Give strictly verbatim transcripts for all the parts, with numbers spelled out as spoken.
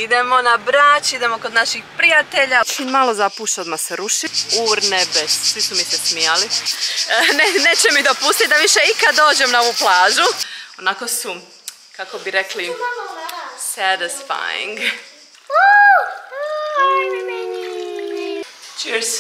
Idemo na Brač, idemo kod naših prijatelja. Čim malo zapuša, odmah se ruši. Urnebes, svi su mi se smijali. Ne, neće mi dopustiti da više ikad dođem na ovu plažu. Onako su, kako bi rekli, satisfying. Cheers!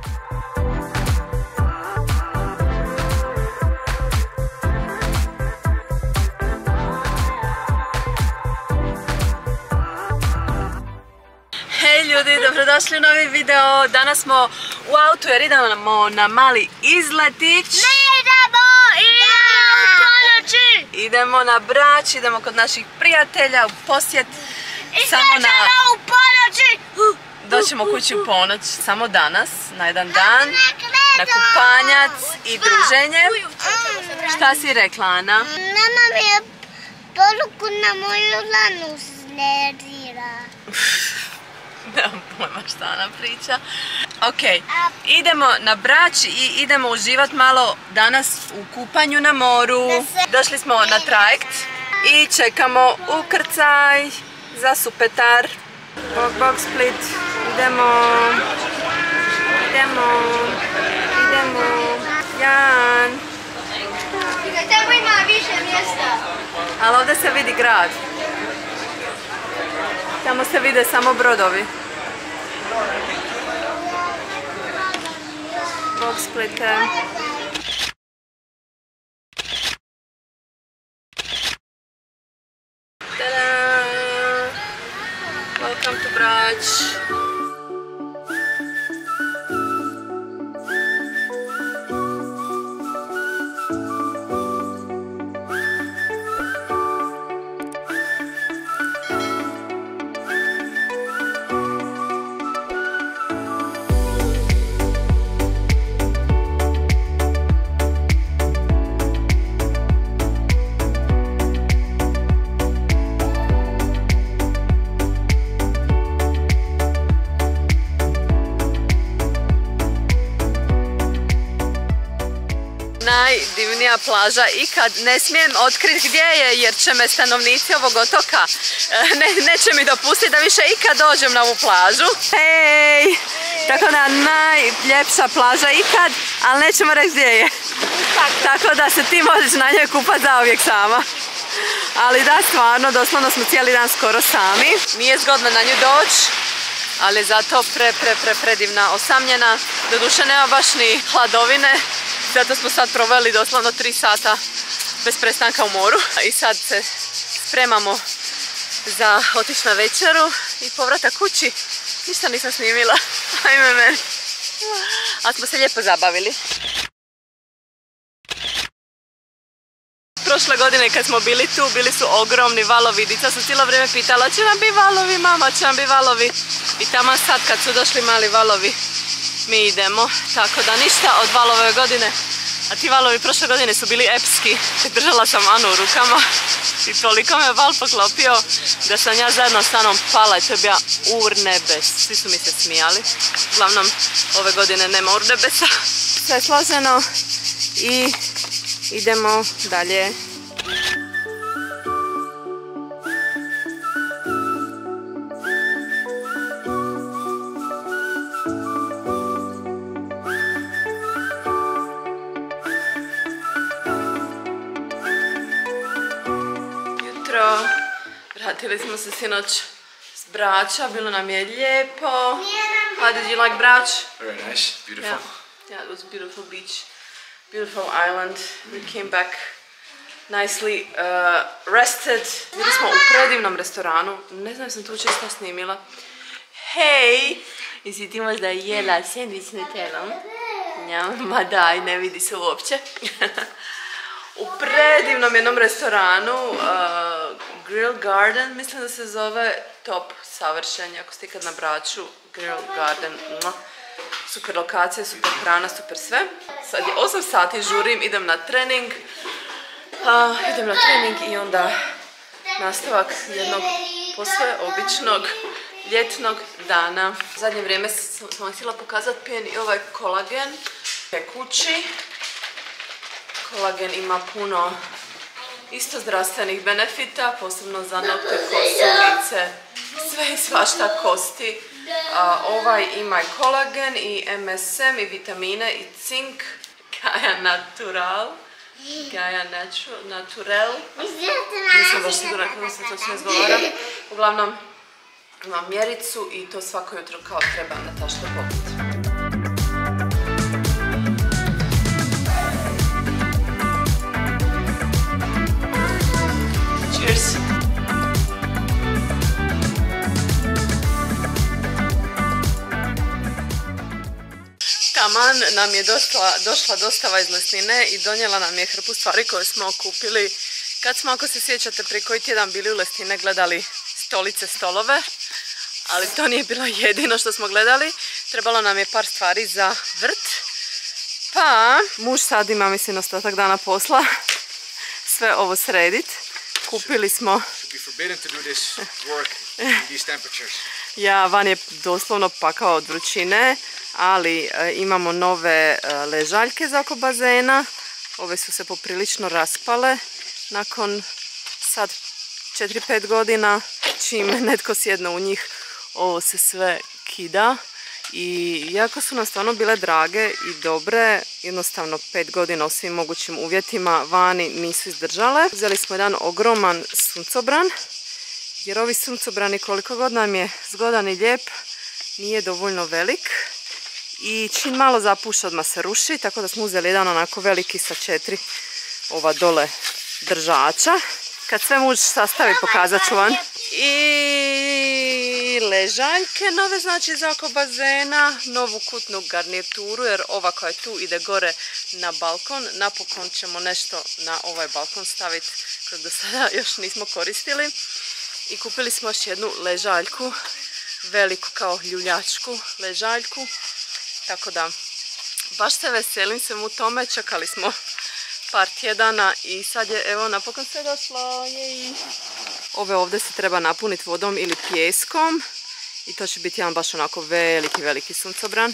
Hej ljudi, dobrodošli u novi video. Danas smo u autu jer idemo na mali izletić. Ne idemo, idemo u ponoći. Idemo na Brač, idemo kod naših prijatelja u posjet. Samo na... u ponoći. Doćemo kući u ponoć, samo danas, na jedan dan, na kupanjac i druženje. Šta si rekla, Ana? Mama mi je poruku na moju lanu snerira. Nemam pojma šta Ana priča. Ok, idemo na Brač i idemo uživati malo danas u kupanju na moru. Došli smo na trajekt i čekamo ukrcaj za Supetar. Bog, bog, Split. Idemo. Idemo. Idemo. Jan. Tamo ima više mjesta. Ali ovdje se vidi grad. Tamo se vide samo brodovi. Bog, Splite. Tada! Welcome to Brač. Najdivnija plaža ikad. Ne smijem otkriti gdje je jer će me stanovnici ovog otoka ne, neće mi dopustiti da više ikad dođem na ovu plažu. Hej! Tako da najljepša plaža ikad, ali nećemo reći gdje je. Tako da se ti možeš na njoj kupati zauvijek sama. Ali da, stvarno, doslovno smo cijeli dan skoro sami. Nije zgodno na nju doći, ali zato pre, pre, pre, predivna, osamljena. Doduše nema baš ni hladovine. Zato smo sad proveli doslovno tri sata bez prestanka u moru. I sad se spremamo za otići na večeru i povratak kući. Ništa nisam snimila. Ajme meni. Ali smo se lijepo zabavili. Prošle godine kad smo bili tu, bili su ogromni valovi. Dica su cijelo vrijeme pitala, će vam biti valovi, mama, će vam biti valovi. I tamo sad kad su došli mali valovi, mi idemo, tako da ništa od valove godine. A ti valovi prošle godine su bili epski. Držala sam Anu u rukama i toliko me val poklopio da sam ja zajedno s Anom pala i to je bio urnebes. Svi su mi se smijali. Uglavnom, ove godine nema urnebesa. Sve je složeno i idemo dalje. Vratili smo se sinoć s Brača, bilo nam je lijepo. How did you like Brač? Very nice, beautiful. Yeah, yeah, it was a beautiful beach, beautiful island. We came back nicely uh, rested. Bili smo u predivnom restoranu, ne znam sam tu često snimila. Hej, jesi ti možda jela sandvič s nutelom? Ja, ma daj, ne vidi se uopće. U predivnom jednom restoranu, uh, Grill Garden, mislim da se zove, top savršen, ako ste ikad na Braču, Grill Garden, mwah. Super lokacija, super hrana, super sve. Sad je osam sati, žurim, idem na trening, uh, idem na trening i onda nastavak jednog posve običnog ljetnog dana. U zadnje vrijeme sam vam htjela pokazati pijen i ovaj kolagen kući. Kolagen ima puno isto zdravstvenih benefita, posebno za nokte, kosu, lice sve i svašta kosti. A, ovaj ima i kolagen i M S M i vitamine i cink. Gaia Natural. Gaia Naturel. Nisam baš sigurna kako se točno izgovara. Uglavnom, imam mjericu i to svako jutro kao treba Nataša popiti. Cheers! Taman nam je došla, došla dostava iz Lesnine i donijela nam je hrpu stvari koje smo kupili kad smo, ako se sjećate, prije koji tjedan bili u Lesnine gledali stolice, stolove, ali to nije bilo jedino što smo gledali. Trebalo nam je par stvari za vrt, pa muž sad ima, mislim, ostatak dana posla sve ovo sredit. Kupili smo... Ja, van je doslovno pakao od vrućine, ali e, imamo nove e, ležaljke za oko bazena. Ove su se poprilično raspale nakon sad četiri pet godina. Čim netko sjedne u njih, ovo se sve kida. I jako su nam stvarno bile drage i dobre, jednostavno pet godina u svim mogućim uvjetima vani nisu izdržale. Uzeli smo jedan ogroman suncobran, jer ovi suncobrani, koliko god nam je zgodan i lijep, nije dovoljno velik i čim malo zapuša odmah se ruši, tako da smo uzeli jedan onako veliki sa četiri ova dole držača. Kad sve muž sastavi, pokazat ću vam. I ležaljke nove, znači za oko bazena, novu kutnu garnituru, jer ova koja je tu ide gore na balkon. Napokon ćemo nešto na ovaj balkon staviti koji do sada još nismo koristili. I kupili smo još jednu ležaljku, veliku kao ljuljačku ležaljku. Tako da baš se veselim svemu tome, čekali smo par tjedana i sad je, evo, napokon se došlo. Jej. Ove ovdje se treba napuniti vodom ili pijeskom i to će biti jedan baš onako veliki, veliki suncobran.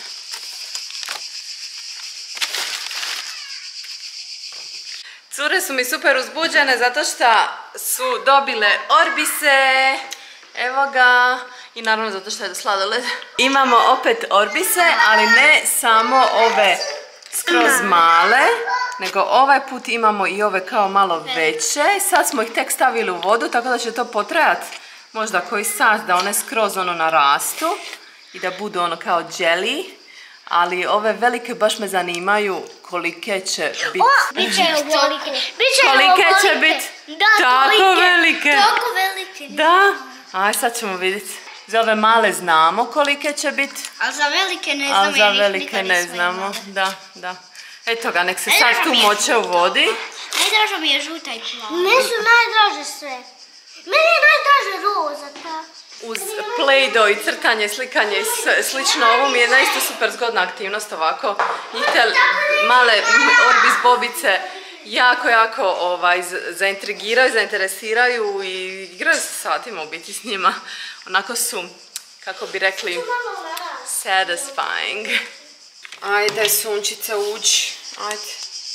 Cure su mi super uzbuđene zato što su dobile orbise. Evo ga. I naravno zato što je sladoled. Imamo opet orbise, ali ne samo ove skroz male, nego ovaj put imamo i ove kao malo veće. Sad smo ih tek stavili u vodu, tako da će to potrajati možda koji sat da one skroz ono narastu i da budu ono kao jelly. Ali ove velike baš me zanimaju kolike će biti. Biće velike. Kolike će biti? Tako velike. Tako velike. Da. Aj, sad ćemo vidjeti. Za ove male znamo kolike će biti. A za velike ne znamo. A za velike ne znamo. Da, da. Eto ga, nek se sad tu moče u vodi. Najdraža mi je žuta i plava. Meni su najdraže sve. Meni je najdraže roza ta. Uz play-doh i crtanje, slikanje i slično, ovo mi je naista super zgodna aktivnost ovako. Njih te male orbis bobice jako, jako ovaj, zaintrigiraju, zainteresiraju i igraju se satima u biti s njima. Onako su, kako bi rekli, satisfying. Ajde, sunčice, uđi. Ajde.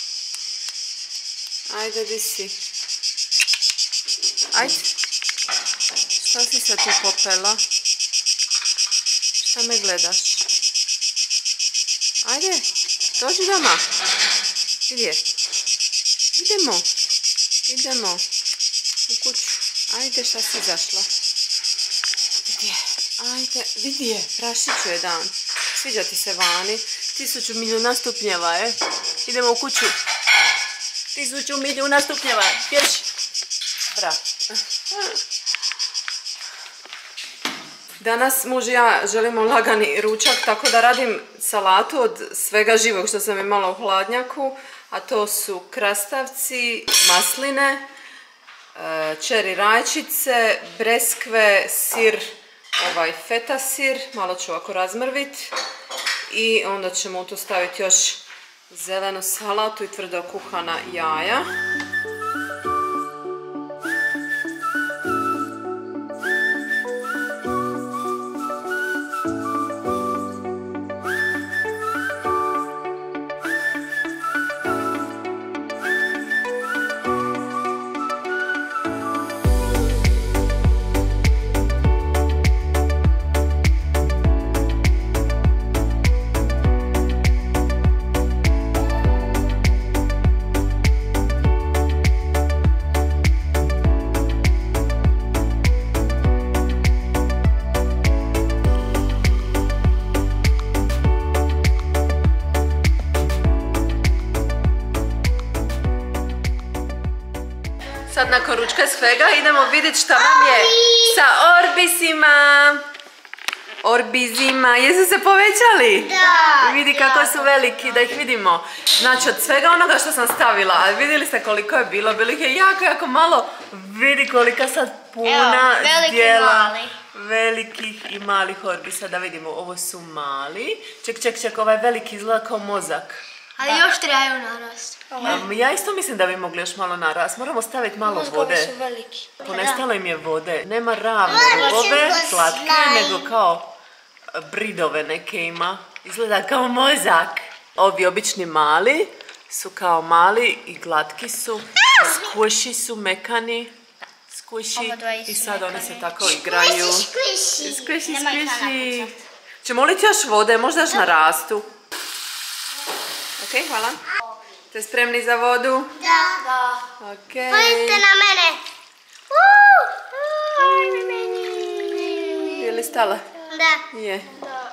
Ajde, di si? Ajde. Šta si se tu popela? Šta me gledaš? Ajde, dođi doma. Gdje? Idemo. Idemo. U kuću. Ajde, šta si izašla? Gdje? Ajde, vidi je, prašiću je dan. Sviđa ti se vani. Tisuću milijuna stupnjeva je. Idemo u kuću. Tisuću milijuna stupnjeva. Pješi. Bravo. Danas muž i ja želimo lagani ručak, tako da radim salatu od svega živog što sam imala u hladnjaku, a to su krastavci, masline, čeri rajčice, breskve, sir, ovaj feta sir, malo ću ovako razmrviti i onda ćemo u to staviti još zelenu salatu i tvrdo kuhana jaja. nakon ručka svega idemo vidjeti šta nam je sa orbisima. Orbizima, jesu se povećali? Da. Vidi kako su veliki, da ih vidimo. Znači od svega onoga što sam stavila, a vidjeli ste koliko je bilo, bilo ih je jako, jako malo. Vidi kolika sad puna zdjela velikih i malih orbisa. Da vidimo, ovo su mali. Ček, ček, ček, ovaj veliki izgleda kao mozak. Ali još trebaju narast. Um, ja isto mislim da bi mogli još malo narast. Moramo staviti malo vode. Su veliki. Ponestalo im je vode. Nema ravne rubove, slatke, nego kao bridove neke ima. Izgleda kao mozak. Ovi obični mali su kao mali i glatki su. Squishy su, mekani. Squishy. I sad oni se tako igraju. Squishy, Squishy, squishy. Ćemo li ti još vode? Možda još narastu. Ok, hvala. Ste spremni za vodu? Da. Da. Ok. Pojďte na mene. Je li stala? Da. Je.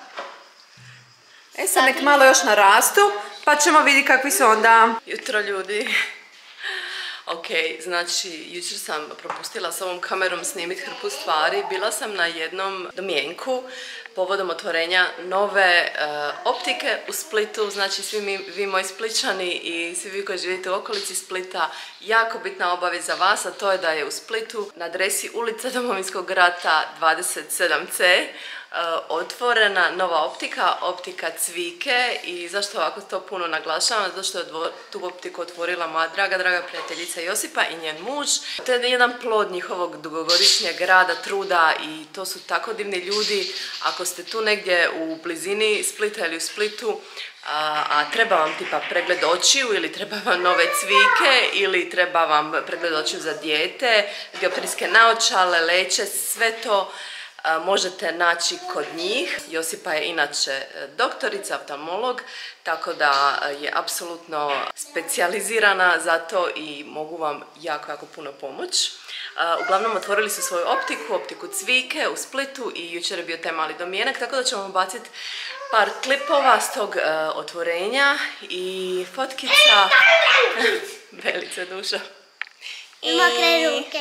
E sad nek malo još narastu, pa ćemo vidjeti kakvi su onda. Jutro ljudi. Ok, znači jučer sam propustila s ovom kamerom snimiti hrpu stvari. Bila sam na jednom domjenku povodom otvorenja nove uh, optike u Splitu. Znači svi mi, vi moji Spličani i svi vi koji živite u okolici Splita, jako bitna obavijest za vas, a to je da je u Splitu na adresi ulica Domovinskog rata dvadeset sedam ce Uh, otvorena nova optika, optika Cvike. I zašto ovako to puno naglašavam? Zato što je tu optiku otvorila moja draga, draga prijateljica Josipa i njen muž. To je jedan plod njihovog dugogodišnjeg rada, truda i to su tako divni ljudi. Ako ste tu negdje u blizini Splita ili u Splitu, A, a treba vam tipa pregled očiju ili treba vam nove cvike ili treba vam pregled očiju za dijete, dioptrijske naočale, leće, sve to a, možete naći kod njih. Josipa je inače doktorica, oftalmolog, tako da je apsolutno specijalizirana za to i mogu vam jako, jako puno pomoći. Uh, uglavnom otvorili su svoju optiku, optiku Cvike u Splitu i jučer je bio taj mali domjenak, tako da ćemo vam baciti par klipova s tog uh, otvorenja i fotkica. Velice duša. I mokre ruke.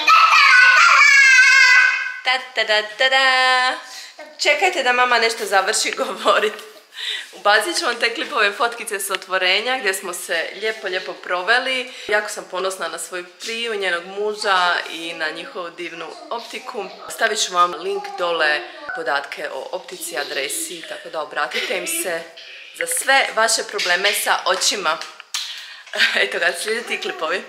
Ta ta ta ta ta. Čekajte da mama nešto završi govoriti. Ubacit ću vam te klipove fotkice s otvorenja gdje smo se lijepo, lijepo proveli. Jako sam ponosna na svoju priju, njenog muža i na njihovu divnu optiku. Stavit ću vam link dole, podatke o optici, adresi, tako da obratite im se za sve vaše probleme sa očima. Eto ga, slijede ti klipovi.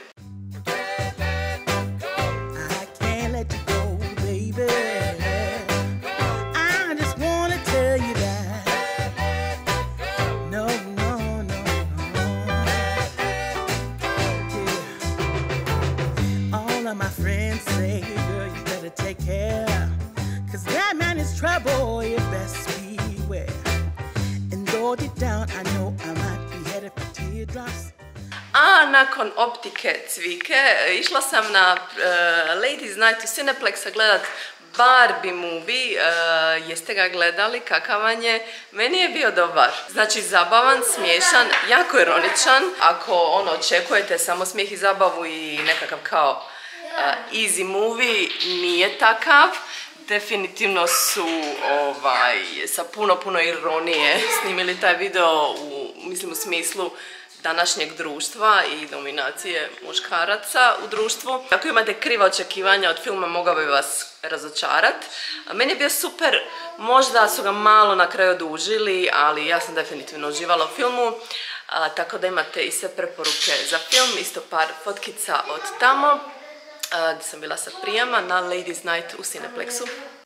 Trouble, you best beware. And go deep down, I know I might be headed for teardrops. A nakon optike Cvike išla sam na uh, Ladies Night u Cineplexa gledat Barbie movie. Uh, jeste ga gledali? Kakav vam je? Meni je bio dobar. Znači zabavan, smiješan, jako ironičan. Ako ono očekujete samo smijeh i zabavu i nekakav kao uh, easy movie, nije takav. Definitivno su ovaj, sa puno, puno ironije snimili taj video u, mislim, u smislu današnjeg društva i dominacije muškaraca u društvu. Ako imate kriva očekivanja od filma, mogao bi vas razočarat. Meni je bio super, možda su ga malo na kraju odužili, ali ja sam definitivno uživala u filmu. A, tako da imate i sve preporuke za film, isto par fotkica od tamo. Uh, gdje sam bila sa prijama na Ladies Night u Cineplexu.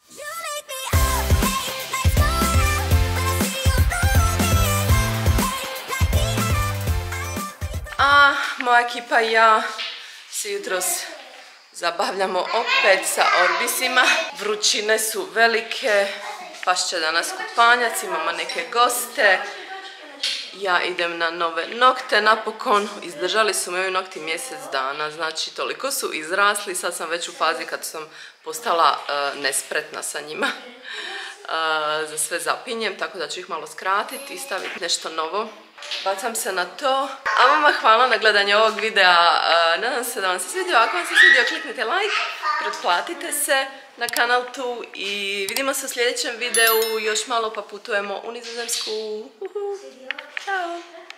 A moja ekipa i ja se jutros zabavljamo opet sa orbisima. Vrućine su velike, baš će danas kupanjac, imamo neke goste. Ja idem na nove nokte, napokon izdržali su me ovi nokti mjesec dana, znači toliko su izrasli, sad sam već u fazi kad sam postala uh, nespretna sa njima. Uh, za sve zapinjem, tako da ću ih malo skratiti i staviti nešto novo. bacam se na to. A vama hvala na gledanje ovog videa, nadam se da vam se svidio. Ako vam se svidio, kliknite like, pretplatite se na kanal tu i vidimo se u sljedećem videu. Još malo pa putujemo u Nizozemsku. Ćao!